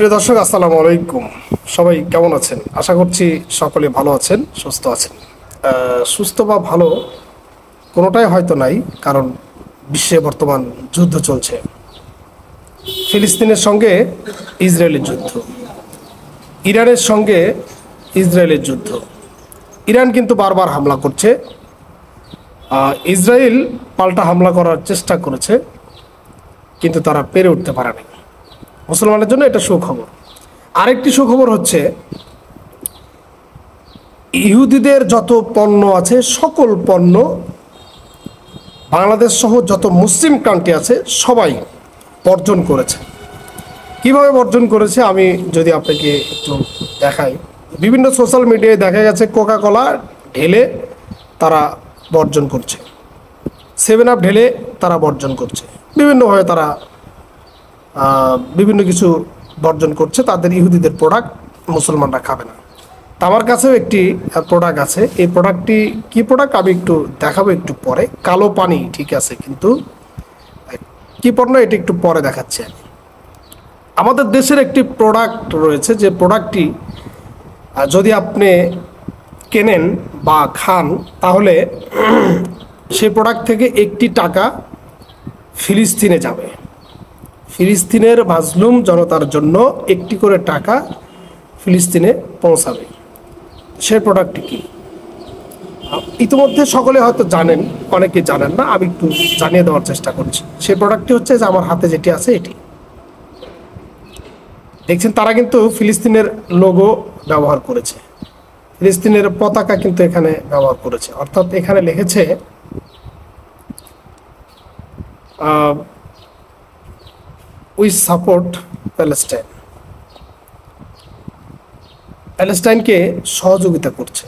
প্রিয় দর্শক, আসসালামু আলাইকুম। সবাই কেমন আছেন? আশা করছি সকলে ভালো আছেন, সুস্থ আছেন। সুস্থ বা ভালো কোনোটাই হয়তো নাই, কারণ বিশ্বে বর্তমান যুদ্ধ চলছে। ফিলিস্তিনের সঙ্গে ইসরায়েলের যুদ্ধ, ইরানের সঙ্গে ইসরায়েলের যুদ্ধ। ইরান কিন্তু বারবার হামলা করছে, ইসরায়েল পাল্টা হামলা করার চেষ্টা করেছে, কিন্তু তারা পেরে উঠতে পারেনি। মুসলমানের জন্য এটা সুখবর। আরেকটি সুখবর হচ্ছে, ইহুদিদের যত পণ্য আছে সকল পণ্য বাংলাদেশ সহ যত মুসলিম কান্ট্রি আছে সবাই বর্জন করেছে। কিভাবে বর্জন করেছে আমি যদি আপনাকে একটু দেখাই, বিভিন্ন সোশ্যাল মিডিয়ায় দেখা গেছে কোকা কোলা ঢেলে তারা বর্জন করছে, 7 আপ ঢেলে তারা বর্জন করছে, বিভিন্নভাবে তারা বিভিন্ন কিছু বর্জন করছে। তাদের ইহুদিদের প্রোডাক্ট মুসলমানরা খাবে না। তা আমার কাছেও একটি প্রোডাক্ট আছে। এই প্রোডাক্টটি কি প্রোডাক্ট আমি একটু দেখাবো একটু পরে। কালো পানি ঠিক আছে, কিন্তু কি পণ্য এটা একটু পরে দেখাচ্ছি আমি। আমাদের দেশের একটি প্রোডাক্ট রয়েছে, যে প্রোডাক্টটি যদি আপনি কেনেন বা খান, তাহলে সেই প্রোডাক্ট থেকে একটি টাকা ফিলিস্তিনে যাবে। ফিলিস্তিনের মাজলুম জনতার জন্য একটি করে টাকা ফিলিস্তিনে পৌঁছাবে। সেই প্রোডাক্টটি কি ইতিমধ্যে সকলে হয়তো জানেন, অনেকে জানেন না, আমি একটু জানিয়ে দেওয়ার চেষ্টা করছি। সেই প্রোডাক্টটি হচ্ছে যে আমার হাতে যেটি আছে এটি দেখছেন। তারা কিন্তু ফিলিস্তিনের লোগো ব্যবহার করেছে, ফিলিস্তিনের পতাকা কিন্তু এখানে ব্যবহার করেছে। অর্থাৎ এখানে লিখেছে উই সাপোর্ট প্যালেস্টাইন, প্যালেস্টাইনকে সহযোগিতা করছে।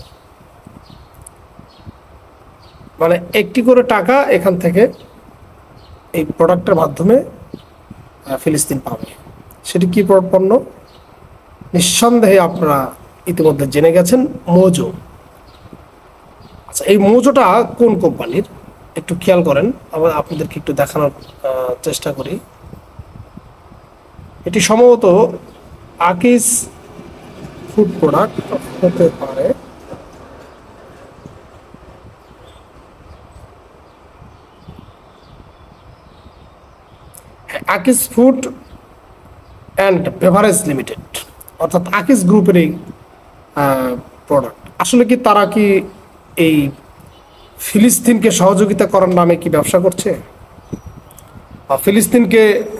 মানে একটি করে টাকা এখান থেকে এই প্রোডাক্টের মাধ্যমে ফিলিস্তিন পাবে। সেটি কি পণ্য? নিঃসন্দেহে আপনারা ইতিমধ্যে জেনে গেছেন, মোজো। আচ্ছা, এই মোজোটা কোন কোম্পানির একটু খেয়াল করেন, আবার আপনাদেরকে একটু দেখানোর চেষ্টা করি। এটি সম্ভবত আকিস ফুড প্রোডাক্ট হতে পারে। আকিস ফুড অ্যান্ড বেভারেজ লিমিটেড, অর্থাৎ আকিস গ্রুপের এই প্রোডাক্ট। আসলে কি তারা কি এই ফিলিস্তিনকে সহযোগিতা করার নামে কি ব্যবসা করছে, বা ফিলিস্তিনকে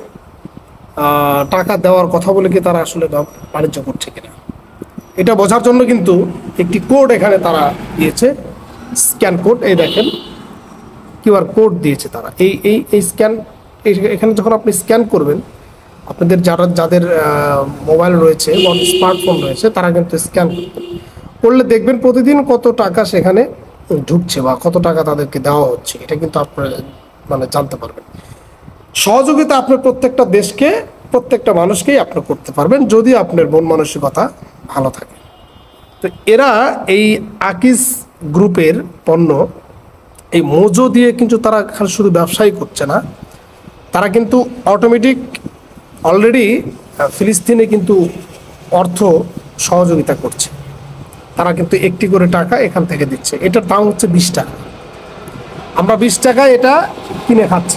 টাকা দেওয়ার কথা বলে কি তারা আসলে বাণিজ্য করছে কিনা, এটা বোঝার জন্য কিন্তু একটি কোড এখানে তারা দিয়েছে, স্ক্যান কোড। এই দেখেন, কিউআর কোড দিয়েছে তারা। এই স্ক্যান, এখানে যখন আপনি স্ক্যান করবেন, আপনাদের যাদের মোবাইল রয়েছে বা স্মার্টফোন রয়েছে, তারা কিন্তু স্ক্যান করলে দেখবেন প্রতিদিন কত টাকা সেখানে ঢুকছে বা কত টাকা তাদেরকে দেওয়া হচ্ছে। এটা কিন্তু আপনারা মানে জানতে পারবেন। সহযোগিতা আপনার প্রত্যেকটা দেশকে, প্রত্যেকটা মানুষকেই আপনি করতে পারবেন, যদি আপনার মন মানসিকতা ভালো থাকে। তো এরা এই আকিস গ্রুপের পণ্য, এই মোজো দিয়ে কিন্তু তারা শুধু ব্যবসাই করছে না, তারা কিন্তু অটোমেটিক অলরেডি ফিলিস্তিনে কিন্তু অর্থ সহযোগিতা করছে। তারা কিন্তু একটি করে টাকা এখান থেকে দিচ্ছে। এটার দাম হচ্ছে 20 টাকা। আমরা 20 টাকায় এটা কিনে খাচ্ছি,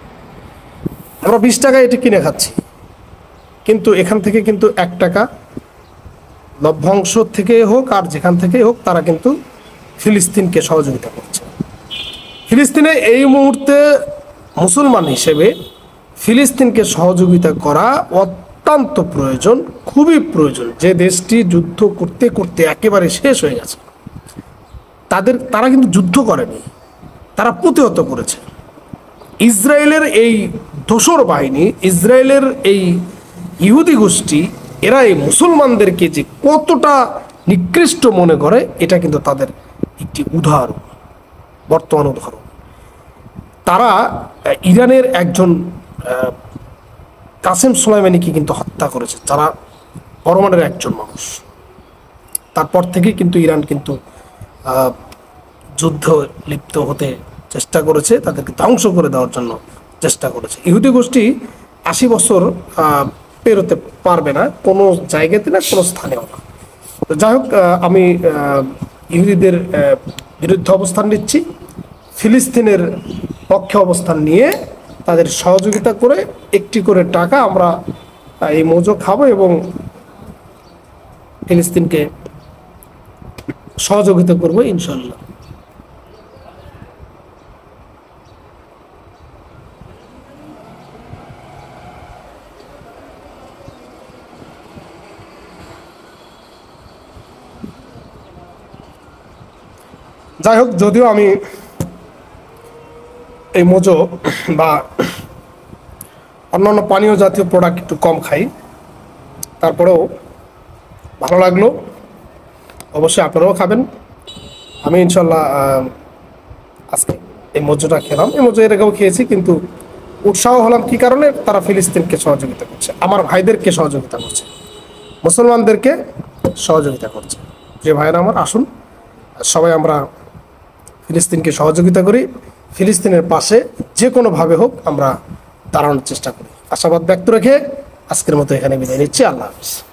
আমরা 20 টাকায় এটি কিনে খাচ্ছি, কিন্তু এখান থেকে কিন্তু 1 টাকা লভ্যাংশ থেকে হোক আর যেখান থেকে হোক, তারা কিন্তু ফিলিস্তিনকে সহযোগিতা করছে। ফিলিস্তিনে এই মুহূর্তে মুসলমান হিসেবে ফিলিস্তিনকে সহযোগিতা করা অত্যন্ত প্রয়োজন, খুবই প্রয়োজন। যে দেশটি যুদ্ধ করতে করতে একেবারে শেষ হয়ে গেছে, তারা কিন্তু যুদ্ধ করেনি, তারা প্রতিহত করেছে। ইসরায়েলের এই দোসর বাহিনী, ইসরায়েলের এই ইহুদি গোষ্ঠী, এরা এই মুসলমানদেরকে যে কতটা নিকৃষ্ট মনে করে, এটা কিন্তু তাদের একটি উদাহরণ, বর্তমান উদাহরণ। তারা ইরানের একজন কাসেম সোলাইমানিকে কিন্তু হত্যা করেছে, যারা পরমাণুর একজন মানুষ। তারপর থেকে কিন্তু ইরান কিন্তু যুদ্ধ লিপ্ত হতে চেষ্টা করেছে, তাদেরকে ধ্বংস করে দেওয়ার জন্য চেষ্টা করেছে। ইহুদি গোষ্ঠী 80 বছর পেরোতে পারবে না, কোনো জায়গাতে না, কোনো স্থানেও না। তো যাই হোক, আমি ইহুদিদের বিরুদ্ধে অবস্থান নিচ্ছি, ফিলিস্তিনের পক্ষে অবস্থান নিয়ে তাদের সহযোগিতা করে একটি করে টাকা আমরা এই মজো খাবো এবং ফিলিস্তিনকে সহযোগিতা করবো ইনশাল্লাহ। যাই হোক, যদিও আমি এই মজো বা অন্যান্য পানীয় জাতীয় প্রোডাক্ট একটু কম খাই, তারপরেও ভালো লাগলো। অবশ্যই আপনারাও খাবেন। আমি ইনশাল্লাহ আজকে এই মজোটা খেলাম, এই মজো এর আগেও খেয়েছি, কিন্তু উৎসাহ হলাম কি কারণে? তারা ফিলিস্তিনকে সহযোগিতা করছে, আমার ভাইদেরকে সহযোগিতা করছে, মুসলমানদেরকে সহযোগিতা করছে। যে ভাইরা আমার, আসুন সবাই আমরা ফিলিস্তিনকে সহযোগিতা করি, ফিলিস্তিনের পাশে যে কোনোভাবে হোক আমরা দাঁড়ানোর চেষ্টা করি। আশাবাদ ব্যক্ত রেখে আজকের মতো এখানে বিদায় নিচ্ছি। আল্লাহ হাফিজ।